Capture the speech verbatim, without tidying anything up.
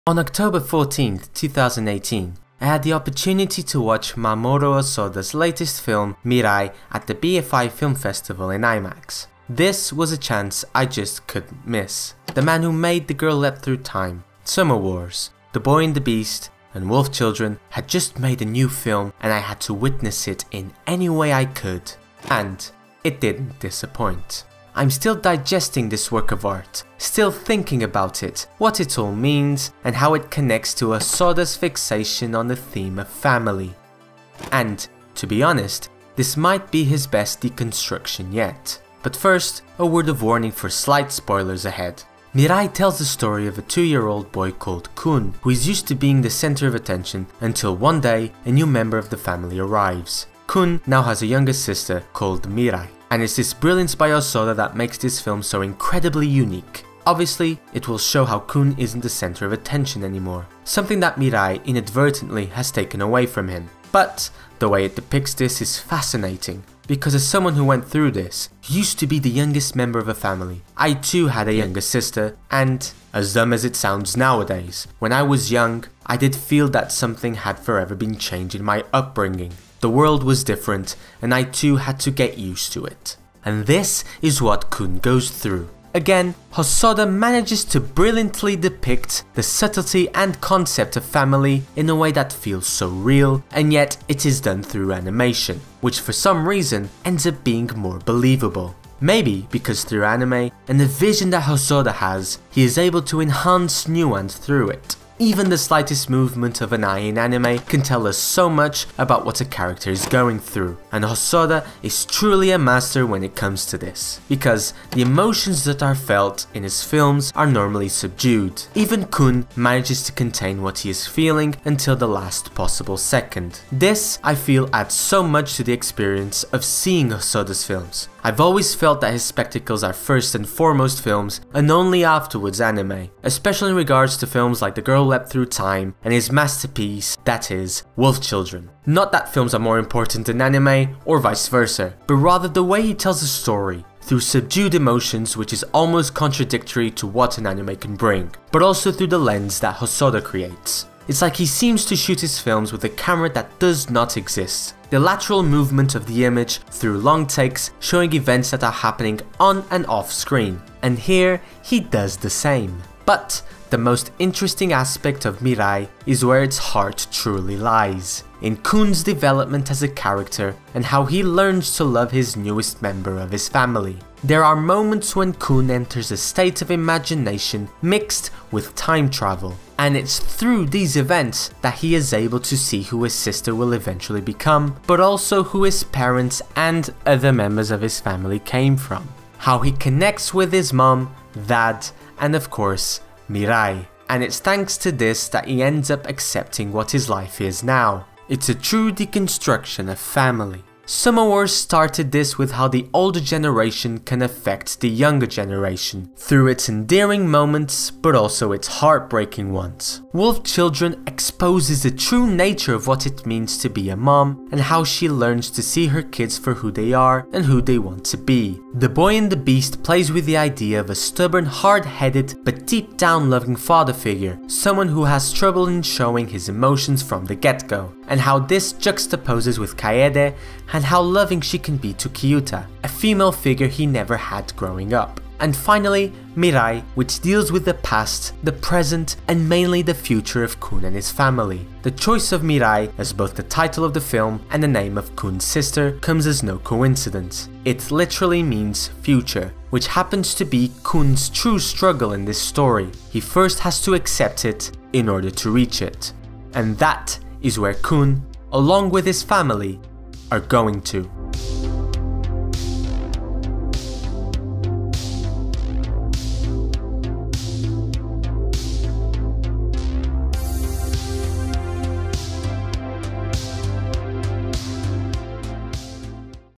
On October fourteenth, two thousand eighteen, I had the opportunity to watch Mamoru Hosoda's latest film, Mirai, at the B F I Film Festival in IMAX. This was a chance I just couldn't miss. The man who made The Girl Leapt Through Time, Summer Wars, The Boy and the Beast, and Wolf Children had just made a new film, and I had to witness it in any way I could. And it didn't disappoint. I'm still digesting this work of art, still thinking about it, what it all means, and how it connects to Hosoda's fixation on the theme of family. And, to be honest, this might be his best deconstruction yet. But first, a word of warning for slight spoilers ahead. Mirai tells the story of a two-year-old boy called Kun, who is used to being the center of attention until one day a new member of the family arrives. Kun now has a younger sister called Mirai. And it's this brilliance by Hosoda that makes this film so incredibly unique. Obviously, it will show how Kun isn't the center of attention anymore, something that Mirai inadvertently has taken away from him. But the way it depicts this is fascinating, because as someone who went through this, used to be the youngest member of a family, I too had a younger sister, and, as dumb as it sounds nowadays, when I was young, I did feel that something had forever been changed in my upbringing. The world was different, and I too had to get used to it. And this is what Kun goes through. Again, Hosoda manages to brilliantly depict the subtlety and concept of family in a way that feels so real, and yet it is done through animation, which for some reason ends up being more believable. Maybe because through anime, and the vision that Hosoda has, he is able to enhance nuance through it. Even the slightest movement of an eye in anime can tell us so much about what a character is going through, and Hosoda is truly a master when it comes to this, because the emotions that are felt in his films are normally subdued. Even Kun manages to contain what he is feeling until the last possible second. This, I feel, adds so much to the experience of seeing Hosoda's films. I've always felt that his spectacles are first and foremost films, and only afterwards anime, especially in regards to films like The Girl Leapt Through Time and his masterpiece, that is, Wolf Children. Not that films are more important than anime, or vice versa, but rather the way he tells a story, through subdued emotions which is almost contradictory to what an anime can bring, but also through the lens that Hosoda creates. It's like he seems to shoot his films with a camera that does not exist. The lateral movement of the image through long takes showing events that are happening on and off screen. And here, he does the same. But the most interesting aspect of Mirai is where its heart truly lies, in Kun's development as a character and how he learns to love his newest member of his family. There are moments when Kun enters a state of imagination mixed with time travel, and it's through these events that he is able to see who his sister will eventually become, but also who his parents and other members of his family came from. How he connects with his mom, dad, and of course, Mirai. And it's thanks to this that he ends up accepting what his life is now. It's a true deconstruction of family. Summer Wars started this with how the older generation can affect the younger generation, through its endearing moments, but also its heartbreaking ones. Wolf Children exposes the true nature of what it means to be a mom, and how she learns to see her kids for who they are and who they want to be. The Boy and the Beast plays with the idea of a stubborn, hard-headed, but deep down loving father figure, someone who has trouble in showing his emotions from the get-go, and how this juxtaposes with Kaede, and how loving she can be to Kyuta, a female figure he never had growing up. And finally, Mirai, which deals with the past, the present, and mainly the future of Kun and his family. The choice of Mirai as both the title of the film and the name of Kun's sister comes as no coincidence. It literally means future, which happens to be Kun's true struggle in this story. He first has to accept it in order to reach it. And that is where Kun, along with his family, are going to.